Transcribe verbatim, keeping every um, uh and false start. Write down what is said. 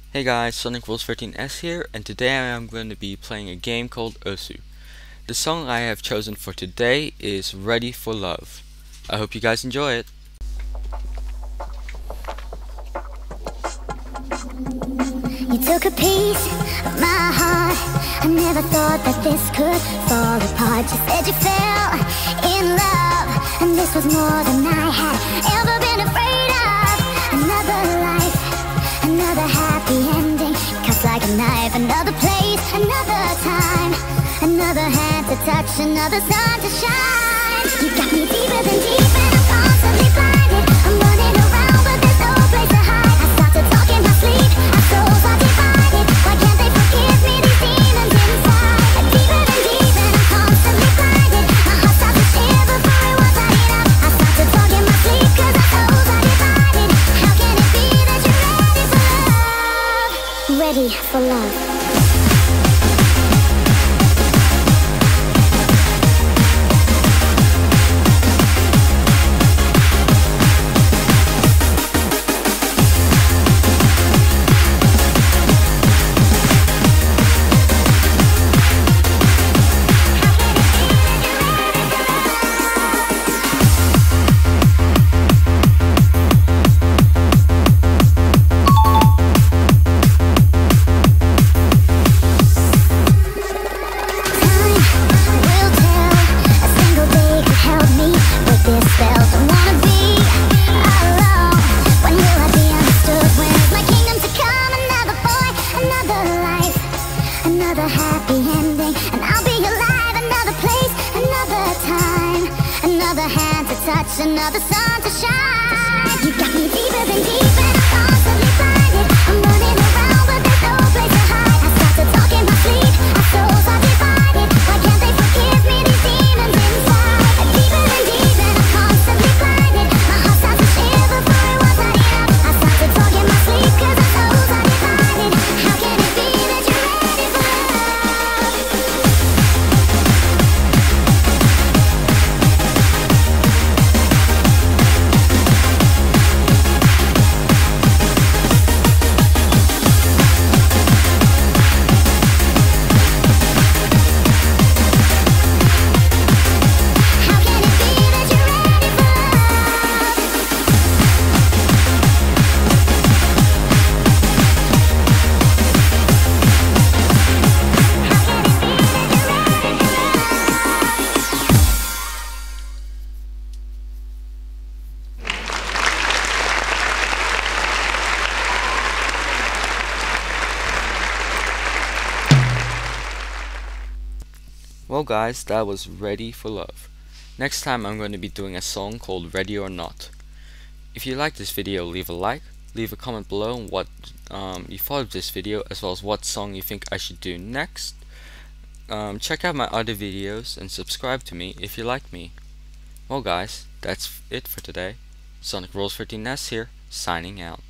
Hey guys, Sonic Rules thirteen S here, and today I am going to be playing a game called Osu. The song I have chosen for today is Ready for Love. I hope you guys enjoy it. You took a piece of my heart. I never thought that this could fall apart. You said you fell in love, and this was more than I had ever been afraid of. Another life, another happy ending, cuts like a knife. Another place, another time, another hand to touch, another sun to shine. You got me deeper than deep, and I'm constantly blinded. I'm running around, but there's no place to hide. I start to talk in my sleep, our souls are divided. Why can't they forgive me, these demons inside? Deeper than deep, and I'm constantly blinded. My heart starts to shiver, for it was not enough. I start to talk in my sleep, cause our souls are divided. How can it be that you're ready for love? Ready for love. Another happy ending, and I'll be alive. Another place, another time, another hand to touch, another sun to shine. You got me deeper than deep, and I'm constantly blinded. I'm running around, but there's no place to hide. I start to talk in my sleep, our souls are divided. Why can't they forgive me, these demons inside? Deeper than deep, and I'm constantly blinded. My heart starts to shiver, for it was not enough. I start to talk in my sleep, cause our souls are divided. How can it be that you're ready for love? Well guys, that was Ready for Love. Next time I'm going to be doing a song called Ready or Not. If you like this video, leave a like, leave a comment below on what um, you thought of this video, as well as what song you think I should do next. Um, check out my other videos and subscribe to me if you like me. Well guys, that's it for today. Sonic Rules thirteen S here, signing out.